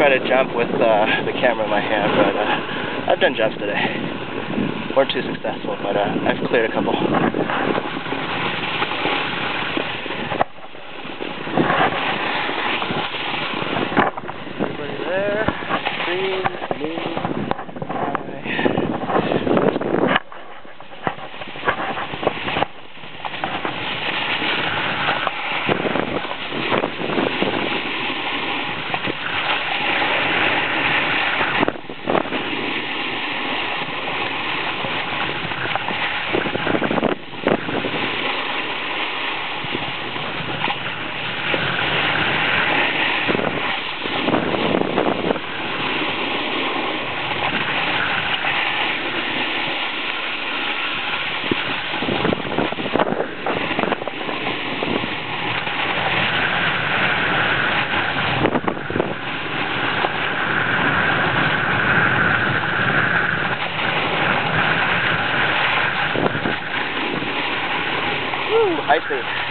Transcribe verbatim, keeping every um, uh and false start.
try to jump with uh, the camera in my hand, but uh, I've done jumps today. Weren't too successful, but uh, I've cleared a couple. Everybody there, green, me, I see.